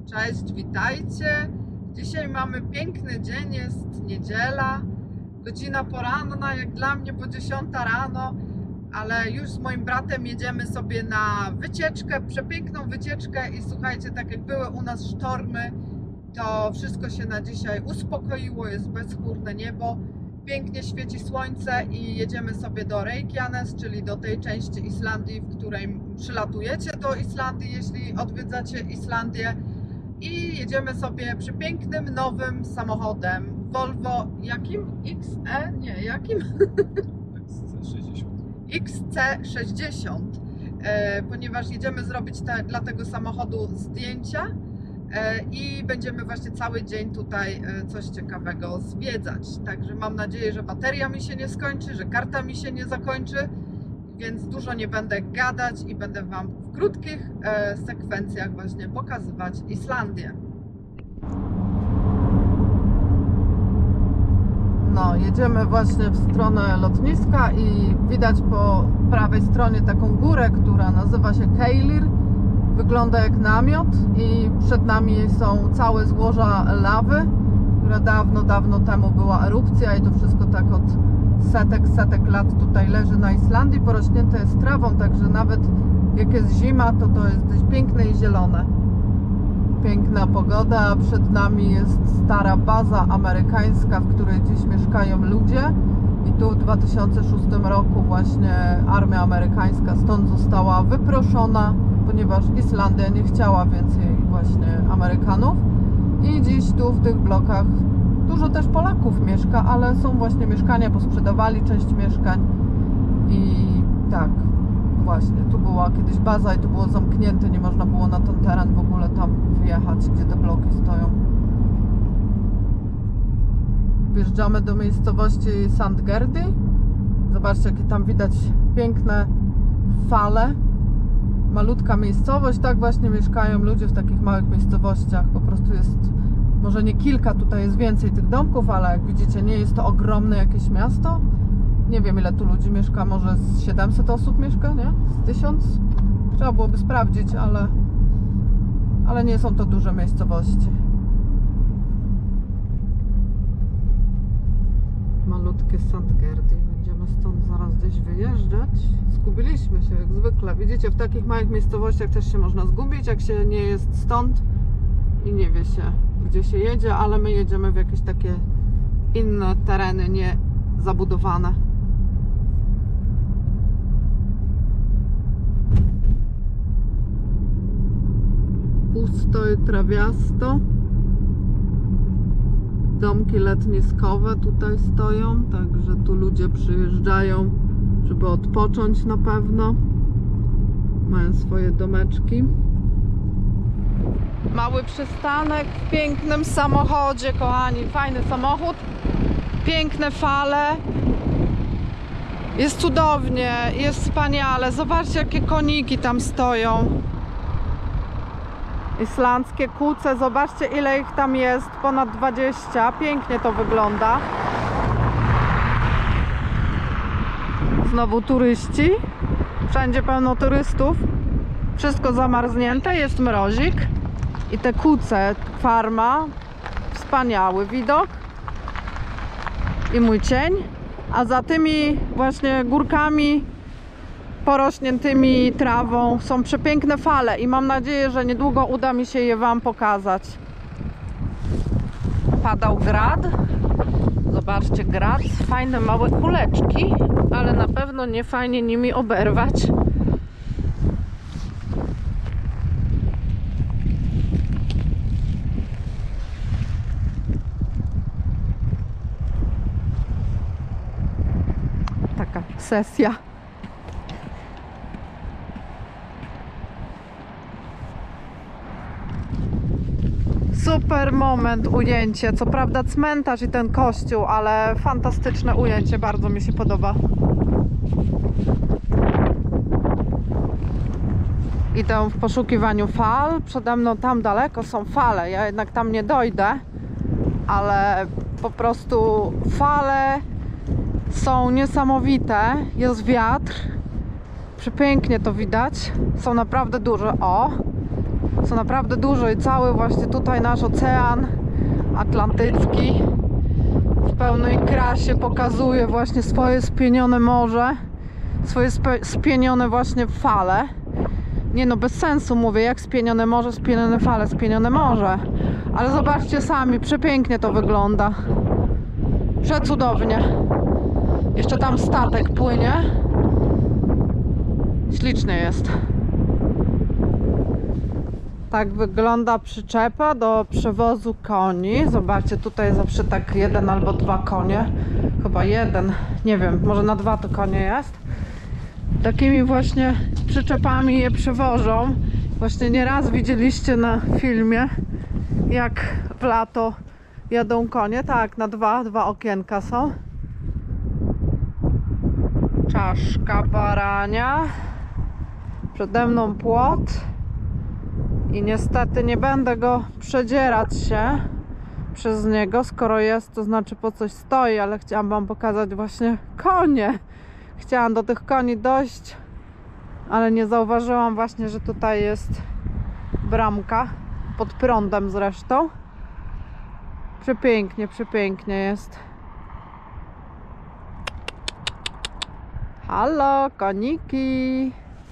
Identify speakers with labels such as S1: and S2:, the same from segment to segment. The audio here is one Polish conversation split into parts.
S1: Cześć, witajcie. Dzisiaj mamy piękny dzień, jest niedziela, godzina poranna, jak dla mnie po 10 rano, ale już z moim bratem jedziemy sobie na wycieczkę, przepiękną wycieczkę i słuchajcie, tak jak były u nas sztormy, to wszystko się na dzisiaj uspokoiło, jest bezchmurne niebo, pięknie świeci słońce i jedziemy sobie do Reykjanes, czyli do tej części Islandii, w której przylatujecie do Islandii, jeśli odwiedzacie Islandię. I jedziemy sobie przepięknym, nowym samochodem Volvo, jakim? XE? Nie, jakim?
S2: XC60.
S1: XC60, ponieważ jedziemy zrobić dla tego samochodu zdjęcia i będziemy właśnie cały dzień tutaj coś ciekawego zwiedzać. Także mam nadzieję, że bateria mi się nie skończy, że karta mi się nie zakończy, więc dużo nie będę gadać i będę Wam w krótkich sekwencjach właśnie pokazywać Islandię. No, jedziemy właśnie w stronę lotniska i widać po prawej stronie taką górę, która nazywa się Keilir. Wygląda jak namiot i przed nami są całe złoża lawy, która dawno temu była erupcja i to wszystko tak od setek lat tutaj leży na Islandii, porośnięte jest trawą, także nawet jak jest zima, to jest dość piękne i zielone. Piękna pogoda, a przed nami jest stara baza amerykańska, w której dziś mieszkają ludzie i tu w 2006 roku właśnie armia amerykańska stąd została wyproszona, ponieważ Islandia nie chciała więcej właśnie Amerykanów i dziś tu w tych blokach dużo też Polaków mieszka, ale są właśnie mieszkania, posprzedawali część mieszkań i tak, właśnie, tu była kiedyś baza i tu było zamknięte, nie można było na ten teren w ogóle tam wjechać, gdzie te bloki stoją. Wjeżdżamy do miejscowości Sandgerði. Zobaczcie, jakie tam widać piękne fale. Malutka miejscowość, tak właśnie mieszkają ludzie w takich małych miejscowościach. Po prostu jest, może nie kilka, tutaj jest więcej tych domków, ale jak widzicie, nie jest to ogromne jakieś miasto. Nie wiem, ile tu ludzi mieszka, może z 700 osób mieszka, nie? Z 1000? Trzeba byłoby sprawdzić, ale nie są to duże miejscowości. Malutkie Sandgerði. Będziemy stąd zaraz gdzieś wyjeżdżać. Zgubiliśmy się jak zwykle. Widzicie, w takich małych miejscowościach też się można zgubić, jak się nie jest stąd i nie wie się, gdzie się jedzie, ale my jedziemy w jakieś takie inne tereny, nie zabudowane. Pusto i trawiasto. Domki letniskowe tutaj stoją, także tu ludzie przyjeżdżają, żeby odpocząć na pewno. Mają swoje domeczki. Mały przystanek w pięknym samochodzie, kochani. Fajny samochód, piękne fale. Jest cudownie, jest wspaniale. Zobaczcie, jakie koniki tam stoją. Islandzkie kuce, zobaczcie, ile ich tam jest, ponad 20, pięknie to wygląda. Znowu turyści, wszędzie pełno turystów, wszystko zamarznięte, jest mrozik i te kuce, farma, wspaniały widok i mój cień, a za tymi właśnie górkami porośniętymi trawą są przepiękne fale i mam nadzieję, że niedługo uda mi się je Wam pokazać. Padał grad. Zobaczcie, grad. Fajne małe kuleczki, ale na pewno nie fajnie nimi oberwać. Taka sesja. Super moment, ujęcie. Co prawda cmentarz i ten kościół, ale fantastyczne ujęcie, bardzo mi się podoba. Idę w poszukiwaniu fal. Przede mną tam daleko są fale. Ja jednak tam nie dojdę, ale po prostu fale są niesamowite. Jest wiatr. Przepięknie to widać. Są naprawdę duże. O! są naprawdę dużo i cały właśnie tutaj nasz ocean atlantycki w pełnej krasie pokazuje właśnie swoje spienione morze, swoje spienione właśnie fale. Nie no, bez sensu mówię, jak spienione morze, spienione fale, spienione morze. Ale zobaczcie sami, przepięknie to wygląda. Przecudownie. Jeszcze tam statek płynie. Ślicznie jest. Tak wygląda przyczepa do przewozu koni. Zobaczcie, tutaj zawsze tak 1 albo 2 konie. Chyba 1, nie wiem, może na 2 to konie jest. Takimi właśnie przyczepami je przewożą. Właśnie nieraz widzieliście na filmie, jak w lato jadą konie. Tak, na 2 okienka są. Czaszka barania. Przede mną płot. I niestety nie będę go przedzierać się przez niego. Skoro jest, to znaczy po coś stoi, ale chciałam wam pokazać właśnie konie. Chciałam do tych koni dojść, ale nie zauważyłam właśnie, że tutaj jest bramka, pod prądem zresztą. Przepięknie, przepięknie jest. Halo, koniki!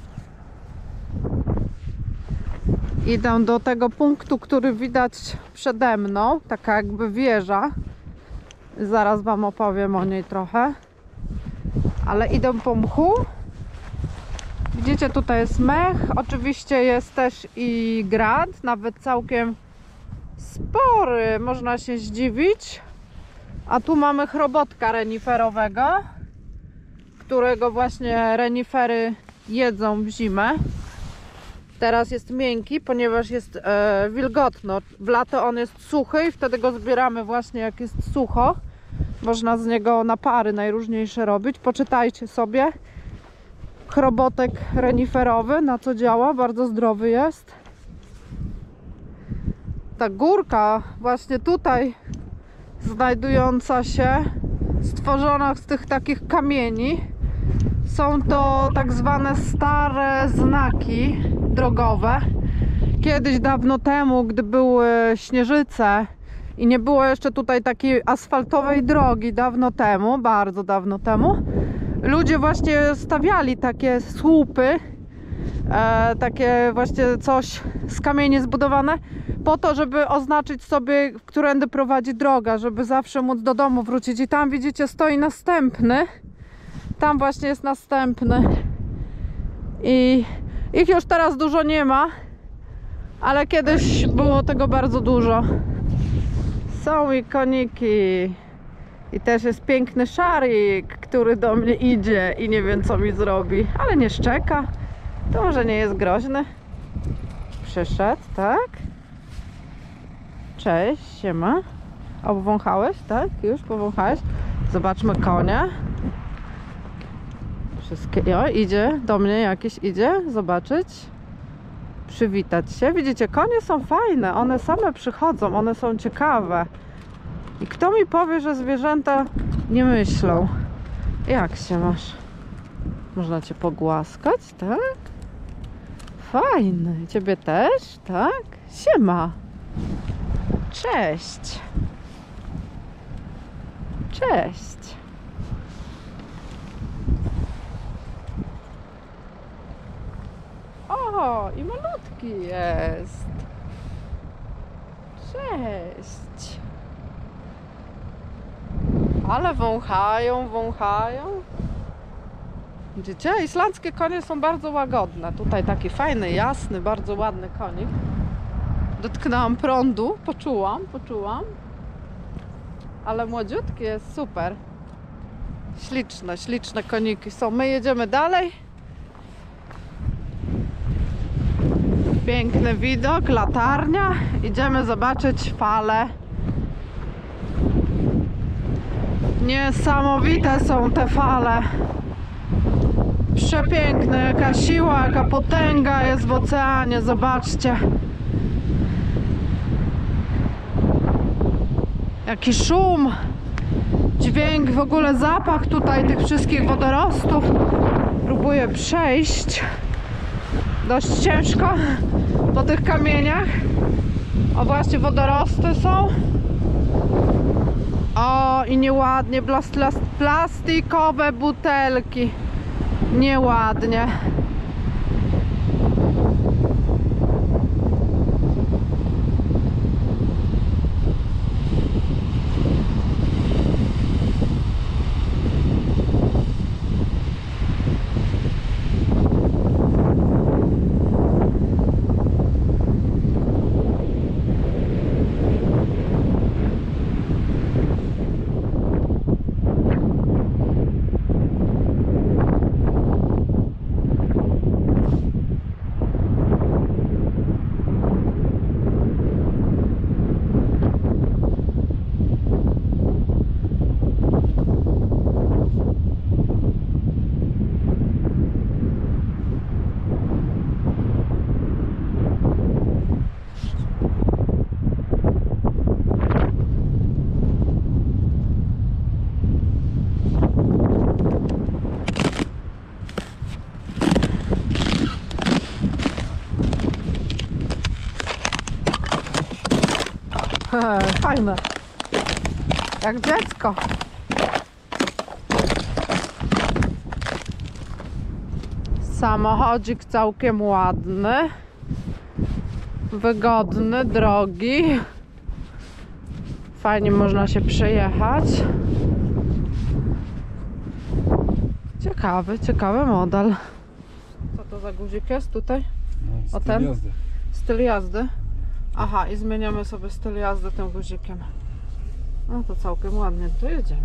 S1: Idę do tego punktu, który widać przede mną, taka jakby wieża. Zaraz wam opowiem o niej trochę. Ale idę po mchu. Widzicie, tutaj jest mech. Oczywiście jest też i grad, nawet całkiem spory, można się zdziwić. A tu mamy chrobotka reniferowego, którego właśnie renifery jedzą w zimę. Teraz jest miękki, ponieważ jest wilgotno. W lato on jest suchy i wtedy go zbieramy właśnie jak jest sucho. Można z niego napary najróżniejsze robić. Poczytajcie sobie. Chrobotek reniferowy, na co działa, bardzo zdrowy jest. Ta górka właśnie tutaj znajdująca się, stworzona z tych takich kamieni, są to tak zwane stare znaki drogowe. Kiedyś dawno temu, gdy były śnieżyce i nie było jeszcze tutaj takiej asfaltowej drogi, dawno temu, bardzo dawno temu, ludzie właśnie stawiali takie słupy, takie właśnie coś z kamieni zbudowane, po to, żeby oznaczyć sobie, którędy prowadzi droga, żeby zawsze móc do domu wrócić. I tam widzicie, stoi następny. Tam właśnie jest następny. I ich już teraz dużo nie ma, ale kiedyś było tego bardzo dużo. Są i koniki. I też jest piękny szarik, który do mnie idzie i nie wiem, co mi zrobi, ale nie szczeka. To może nie jest groźny. Przyszedł, tak? Cześć, siema. Obwąchałeś, tak? Już powąchałeś? Zobaczmy konia. Wszystkie... O, idzie do mnie jakiś, idzie zobaczyć, przywitać się. Widzicie, konie są fajne, one same przychodzą, one są ciekawe. I kto mi powie, że zwierzęta nie myślą? Jak się masz? Można cię pogłaskać, tak? Fajny. Ciebie też, tak? Siema. Cześć. Cześć. O, i malutki jest. Cześć. Ale wąchają, wąchają. Widzicie? Islandzkie konie są bardzo łagodne. Tutaj taki fajny, jasny, bardzo ładny konik. Dotknęłam prądu, poczułam. Ale młodziutki jest, super. Śliczne koniki są. My jedziemy dalej. Piękny widok, latarnia. Idziemy zobaczyć fale. Niesamowite są te fale. Przepiękne, jaka siła, jaka potęga jest w oceanie, zobaczcie. Jaki szum, dźwięk, w ogóle zapach tutaj tych wszystkich wodorostów. Próbuję przejść. Dość ciężko, po tych kamieniach. O, właśnie wodorosty są. O, i nieładnie, plastikowe butelki. Nieładnie. Fajne. Jak dziecko. Samochodzik całkiem ładny. Wygodny, drogi. Fajnie można się przejechać. Ciekawy model. Co to za guzik jest tutaj?
S2: No,
S1: o ten? Jazdy. Styl jazdy. Aha, i zmieniamy sobie styl jazdy tym guzikiem. No to całkiem ładnie, tu jedziemy.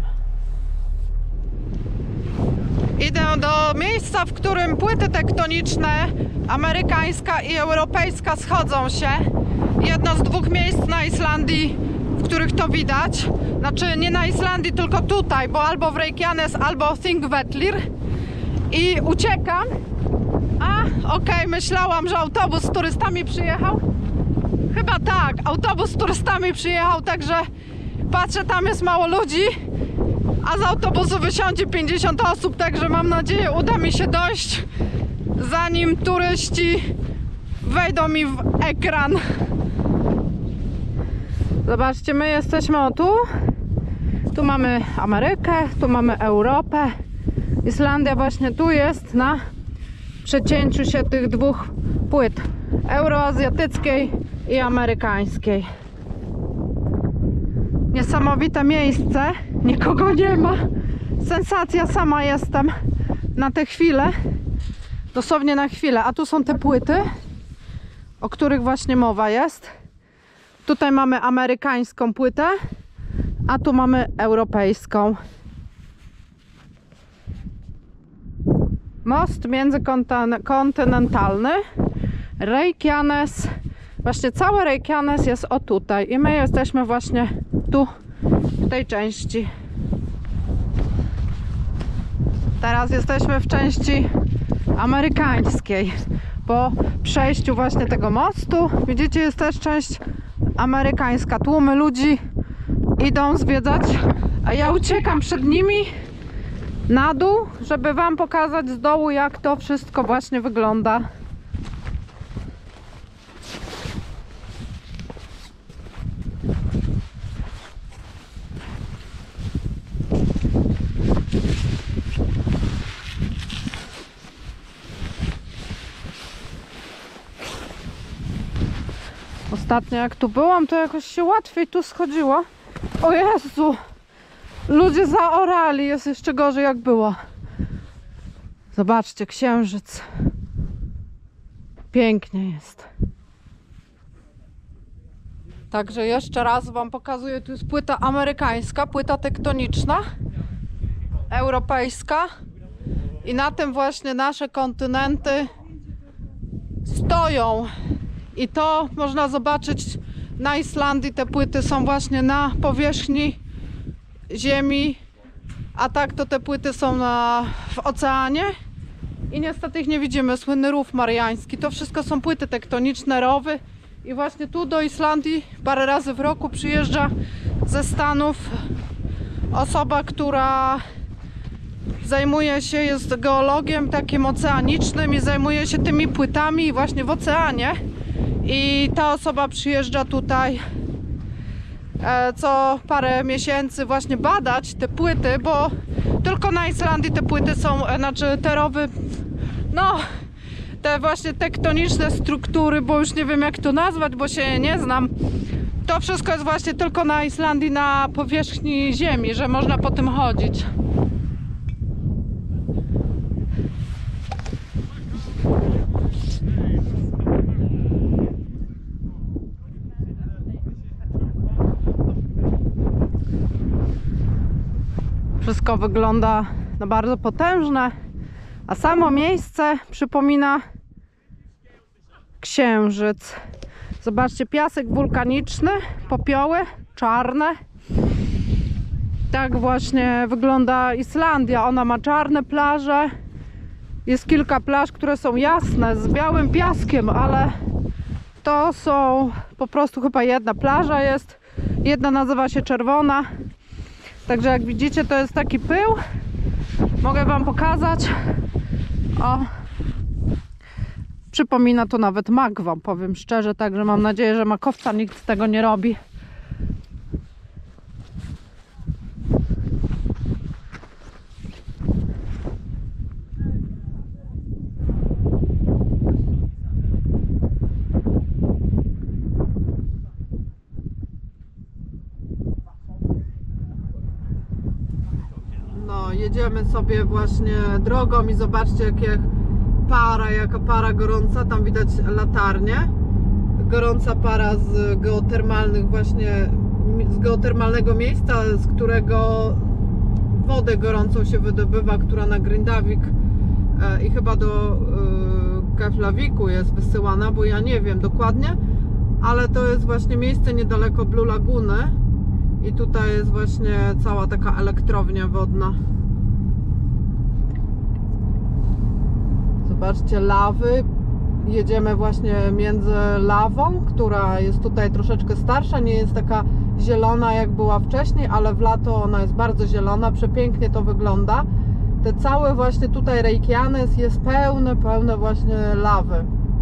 S1: Idę do miejsca, w którym płyty tektoniczne, amerykańska i europejska, schodzą się. Jedno z dwóch miejsc na Islandii, w których to widać. Znaczy nie na Islandii, tylko tutaj, bo albo w Reykjanes, albo w Thingvellir. I uciekam. Okej, myślałam, że autobus z turystami przyjechał. Chyba tak, autobus z turystami przyjechał, także patrzę, tam jest mało ludzi, a z autobusu wysiądzie 50 osób, także mam nadzieję, uda mi się dojść, zanim turyści wejdą mi w ekran. Zobaczcie, my jesteśmy o tu. Tu mamy Amerykę, tu mamy Europę. Islandia właśnie tu jest na przecięciu się tych dwóch płyt, euroazjatyckiej i amerykańskiej. Niesamowite miejsce, nikogo nie ma. Sensacja, sama jestem na tę chwilę, dosłownie na chwilę. A tu są te płyty, o których właśnie mowa jest. Tutaj mamy amerykańską płytę, a tu mamy europejską. Most międzykontynentalny, Reykjanes. Właśnie cały Reykjanes jest o tutaj i my jesteśmy właśnie tu, w tej części. Teraz jesteśmy w części amerykańskiej. Po przejściu właśnie tego mostu, widzicie, jest też część amerykańska. Tłumy ludzi idą zwiedzać, a ja uciekam przed nimi na dół, żeby wam pokazać z dołu, jak to wszystko właśnie wygląda. Ostatnio jak tu byłam, to jakoś się łatwiej tu schodziło. O Jezu! Ludzie zaorali, jest jeszcze gorzej jak było. Zobaczcie, księżyc. Pięknie jest. Także jeszcze raz wam pokazuję, tu jest płyta amerykańska, płyta tektoniczna, europejska i na tym właśnie nasze kontynenty stoją. I to można zobaczyć na Islandii, te płyty są właśnie na powierzchni ziemi, a tak to te płyty są w oceanie i niestety ich nie widzimy. Słynny rów mariański, to wszystko są płyty tektoniczne, rowy i właśnie tu do Islandii parę razy w roku przyjeżdża ze Stanów osoba, która zajmuje się, jest geologiem takim oceanicznym i zajmuje się tymi płytami właśnie w oceanie I ta osoba przyjeżdża tutaj co parę miesięcy właśnie badać te płyty, bo tylko na Islandii te płyty są, znaczy te rowy, no te właśnie tektoniczne struktury, bo już nie wiem jak to nazwać, bo się nie znam. To wszystko jest właśnie tylko na Islandii, na powierzchni ziemi, że można po tym chodzić. Wszystko wygląda na bardzo potężne, a samo miejsce przypomina księżyc. Zobaczcie, piasek wulkaniczny, popioły czarne. Tak właśnie wygląda Islandia. Ona ma czarne plaże. Jest kilka plaż, które są jasne, z białym piaskiem, ale to są po prostu chyba jedna plaża jest. Jedna nazywa się Czerwona. Także jak widzicie, to jest taki pył. Mogę wam pokazać. O. Przypomina to nawet mak, wam powiem szczerze, także mam nadzieję, że makowca nikt z tego nie robi. No, jedziemy sobie właśnie drogą i zobaczcie jaka para gorąca, tam widać latarnię. Gorąca para z geotermalnych właśnie, z geotermalnego miejsca, z którego wodę gorącą się wydobywa, która na Grindavik i chyba do Keflaviku jest wysyłana, bo ja nie wiem dokładnie, ale to jest właśnie miejsce niedaleko Blue Laguny i tutaj jest właśnie cała taka elektrownia wodna. Zobaczcie, lawy. Jedziemy właśnie między lawą, która jest tutaj troszeczkę starsza, nie jest taka zielona jak była wcześniej, ale w lato ona jest bardzo zielona, przepięknie to wygląda. Te całe właśnie tutaj Reykjanes jest pełne właśnie lawy.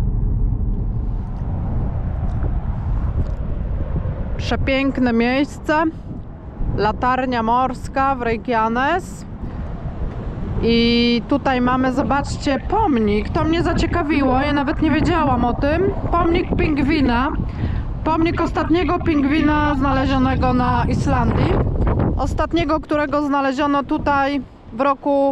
S1: Przepiękne miejsce, latarnia morska w Reykjanes. I tutaj mamy, zobaczcie, pomnik. To mnie zaciekawiło, ja nawet nie wiedziałam o tym. Pomnik pingwina. Pomnik ostatniego pingwina znalezionego na Islandii. Ostatniego, którego znaleziono tutaj w roku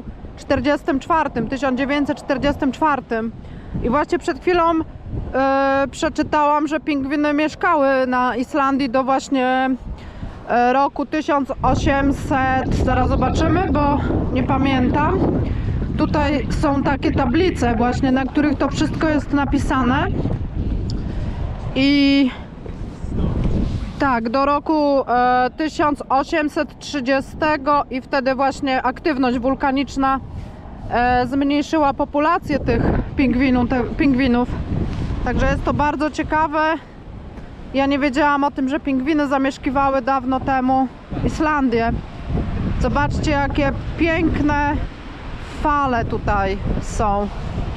S1: 1944. I właśnie przed chwilą przeczytałam, że pingwiny mieszkały na Islandii do właśnie roku 1800, zaraz zobaczymy, bo nie pamiętam. Tutaj są takie tablice właśnie, na których to wszystko jest napisane. I tak, do roku 1830 i wtedy właśnie aktywność wulkaniczna zmniejszyła populację tych pingwinów. Także jest to bardzo ciekawe. Ja nie wiedziałam o tym, że pingwiny zamieszkiwały dawno temu Islandię. Zobaczcie, jakie piękne fale tutaj są.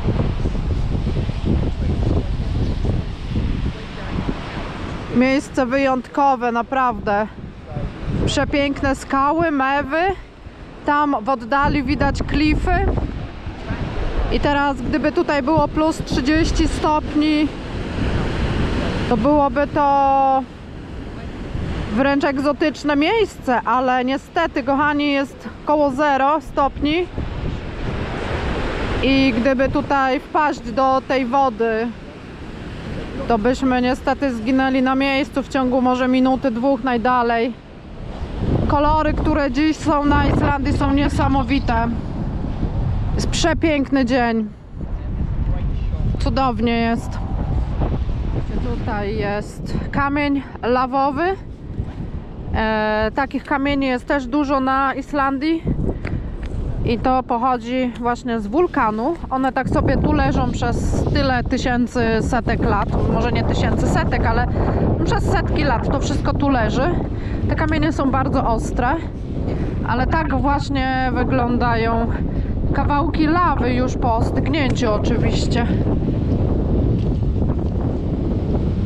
S1: Miejsce wyjątkowe, naprawdę. Przepiękne skały, mewy. Tam w oddali widać klify. I teraz, gdyby tutaj było plus 30 stopni, to byłoby to wręcz egzotyczne miejsce, ale niestety, kochani, jest koło 0 stopni i gdyby tutaj wpaść do tej wody, to byśmy niestety zginęli na miejscu w ciągu może minuty, dwóch najdalej. Kolory, które dziś są na Islandii, są niesamowite. Jest przepiękny dzień. Cudownie jest. Tutaj jest kamień lawowy. Takich kamieni jest też dużo na Islandii. I to pochodzi właśnie z wulkanu. One tak sobie tu leżą przez tyle tysięcy setek lat. Może nie tysięcy setek, ale przez setki lat to wszystko tu leży. Te kamienie są bardzo ostre. Ale tak właśnie wyglądają kawałki lawy już po ostygnięciu oczywiście.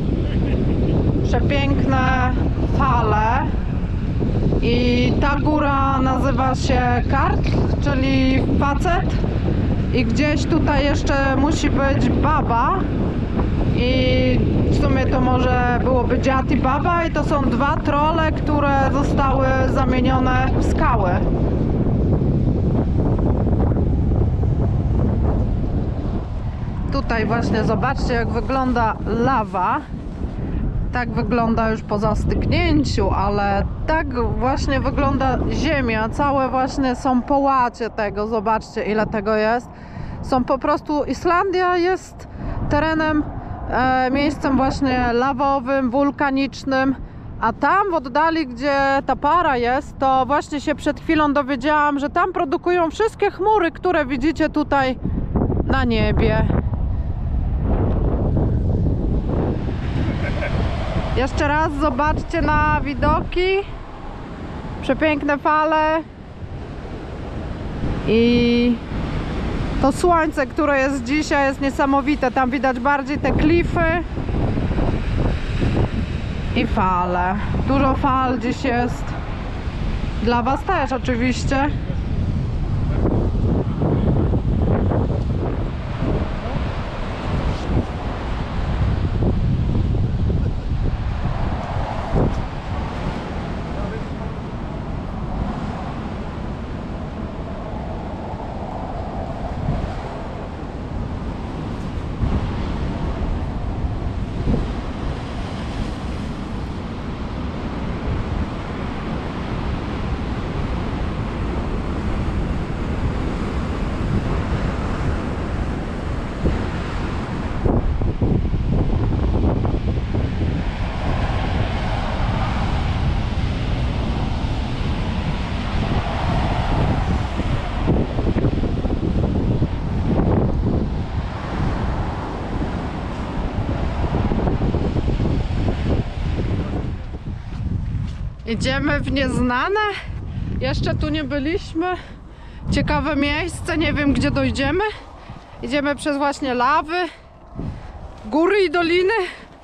S1: przepiękne fale i ta góra nazywa się Kartl, czyli facet, i gdzieś tutaj jeszcze musi być baba i w sumie to może byłoby dziad i baba, i to są dwa trolle, które zostały zamienione w skały. Tutaj właśnie zobaczcie, jak wygląda lawa. Tak wygląda już po zastygnięciu, ale tak właśnie wygląda ziemia. Całe właśnie są połacie tego. Zobaczcie, ile tego jest. Są po prostu... Islandia jest terenem, miejscem właśnie lawowym, wulkanicznym. A tam w oddali, gdzie ta para jest, to właśnie się przed chwilą dowiedziałam, że tam produkują wszystkie chmury, które widzicie tutaj na niebie. Jeszcze raz zobaczcie na widoki. Przepiękne fale. I to słońce, które jest dzisiaj, jest niesamowite. Tam widać bardziej te klify i fale. Dużo fal dziś jest. Dla was też oczywiście. Idziemy w nieznane. Jeszcze tu nie byliśmy. Ciekawe miejsce, nie wiem gdzie dojdziemy. Idziemy przez właśnie lawy, góry i doliny.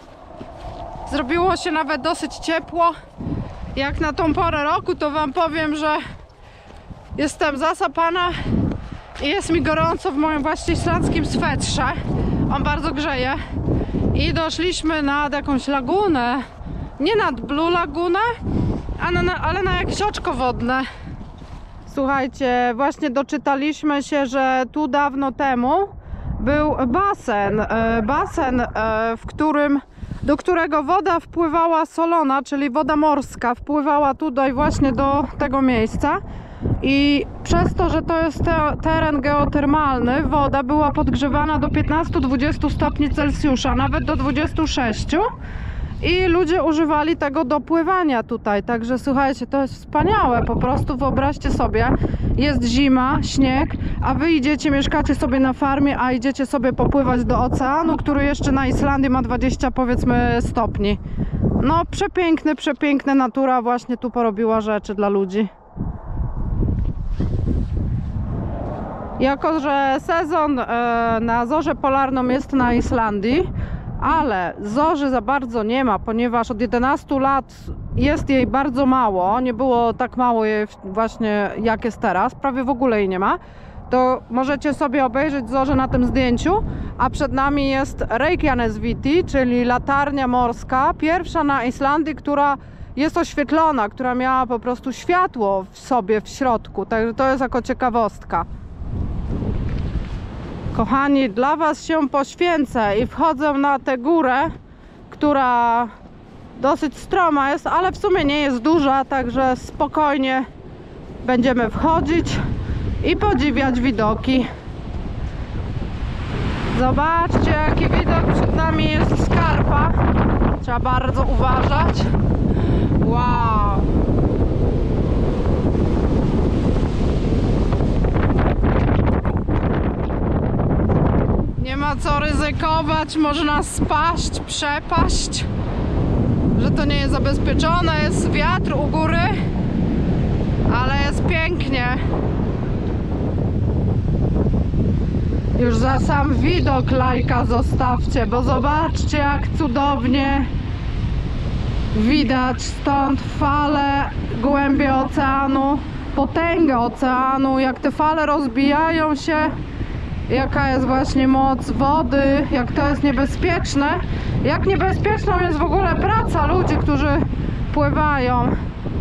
S1: Zrobiło się nawet dosyć ciepło. Jak na tą porę roku, to wam powiem, że jestem zasapana i jest mi gorąco w moim właśnie islandzkim swetrze. On bardzo grzeje. I doszliśmy nad jakąś lagunę. Nie nad Blue Lagunę, ale na jakieś oczko wodne. Słuchajcie, właśnie doczytaliśmy się, że tu dawno temu był basen, do którego woda wpływała solona, czyli woda morska, wpływała tutaj właśnie do tego miejsca. I przez to, że to jest teren geotermalny, woda była podgrzewana do 15-20 stopni Celsjusza, nawet do 26. I ludzie używali tego do pływania tutaj. Także słuchajcie, to jest wspaniałe. Po prostu wyobraźcie sobie, jest zima, śnieg, a wy idziecie, mieszkacie sobie na farmie, a idziecie sobie popływać do oceanu, który jeszcze na Islandii ma 20 powiedzmy stopni. No przepiękne natura właśnie tu porobiła rzeczy dla ludzi. Jako że sezon na zorzę polarną jest na Islandii, ale zorzy za bardzo nie ma, ponieważ od 11 lat jest jej bardzo mało. Nie było tak mało jej właśnie jak jest teraz, prawie w ogóle jej nie ma. To możecie sobie obejrzeć zorzę na tym zdjęciu, a przed nami jest Reykjanesviti, czyli latarnia morska, pierwsza na Islandii, która jest oświetlona, która miała po prostu światło w sobie w środku, także to jest jako ciekawostka. Kochani, dla was się poświęcę i wchodzę na tę górę, która dosyć stroma jest, ale w sumie nie jest duża, także spokojnie będziemy wchodzić i podziwiać widoki. Zobaczcie, jaki widok przed nami jest skarpa. Trzeba bardzo uważać. Wow! Nie ma co ryzykować, można spaść, przepaść. Że to nie jest zabezpieczone, jest wiatr u góry, ale jest pięknie. Już za sam widok lajka zostawcie, bo zobaczcie, jak cudownie Widać stąd fale, głębie oceanu, potęgę oceanu, jak te fale rozbijają się, jaka jest właśnie moc wody, jak to jest niebezpieczne, jak niebezpieczną jest w ogóle praca ludzi, którzy pływają.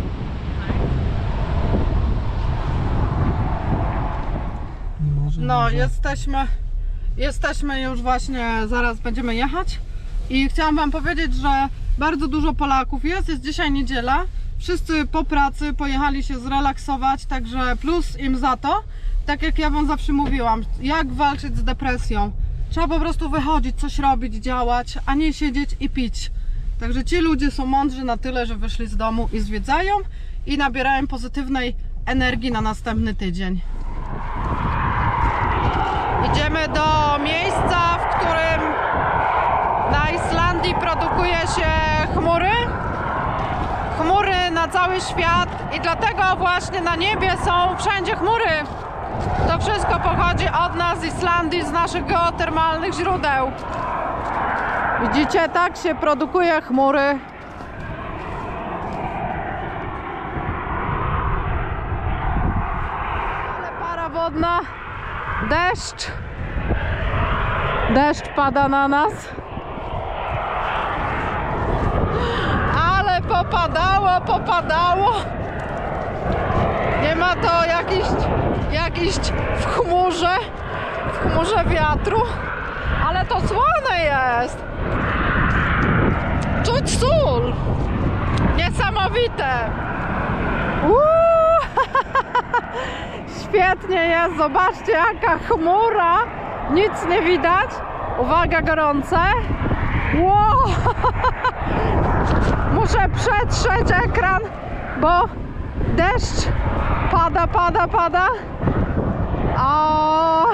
S1: No, jesteśmy już właśnie, zaraz będziemy jechać i chciałam wam powiedzieć, że bardzo dużo Polaków jest dzisiaj niedziela, wszyscy po pracy pojechali się zrelaksować, także plus im za to. Tak jak ja wam zawsze mówiłam, jak walczyć z depresją, trzeba po prostu wychodzić, coś robić, działać, a nie siedzieć i pić. Także ci ludzie są mądrzy na tyle, że wyszli z domu i zwiedzają i nabierają pozytywnej energii na następny tydzień. Idziemy do miejsca, w którym na Islandii produkuje się chmury. Chmury na cały świat i dlatego właśnie na niebie są wszędzie chmury. To wszystko pochodzi od nas z Islandii, z naszych geotermalnych źródeł. Widzicie, tak się produkuje chmury. Ale para wodna. Deszcz. Deszcz pada na nas. Ale popadało. Nie ma to jakiś w chmurze wiatru. Ale to słone jest. Czuć sól. Niesamowite. Świetnie jest, zobaczcie jaka chmura, nic nie widać, uwaga, gorące. Wow. Muszę przetrzeć ekran, bo deszcz pada. O,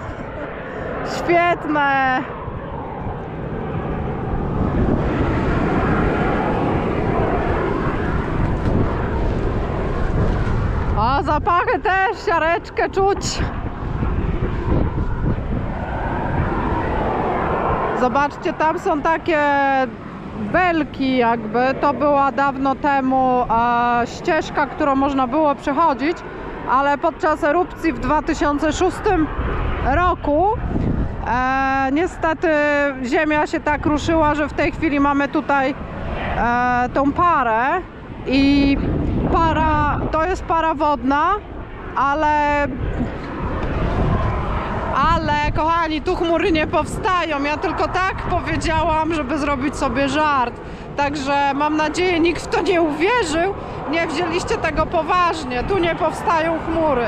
S1: świetne. O, zapachy też, siareczkę czuć. Zobaczcie, tam są takie belki jakby. To była dawno temu ścieżka, którą można było przechodzić, ale podczas erupcji w 2006 roku niestety ziemia się tak ruszyła, że w tej chwili mamy tutaj tą parę i to jest para wodna, ale kochani, tu chmury nie powstają. Ja tylko tak powiedziałam, żeby zrobić sobie żart. Także mam nadzieję, nikt w to nie uwierzył. Nie wzięliście tego poważnie. Tu nie powstają chmury.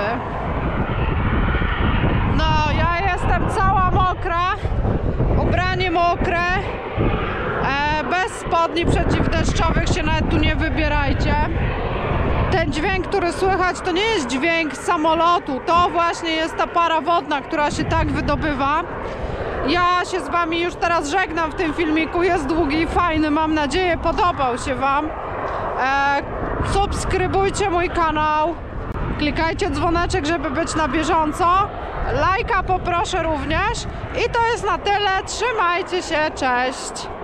S1: No, ja jestem cała mokra. Ubranie mokre. Bez spodni przeciwdeszczowych się nawet tu nie wybierajcie. Ten dźwięk, który słychać, to nie jest dźwięk samolotu, to właśnie jest ta para wodna, która się tak wydobywa. Ja się z wami już teraz żegnam w tym filmiku, jest długi, fajny, mam nadzieję, podobał się wam. Subskrybujcie mój kanał, klikajcie dzwoneczek, żeby być na bieżąco. Lajka poproszę również i to jest na tyle, trzymajcie się, cześć!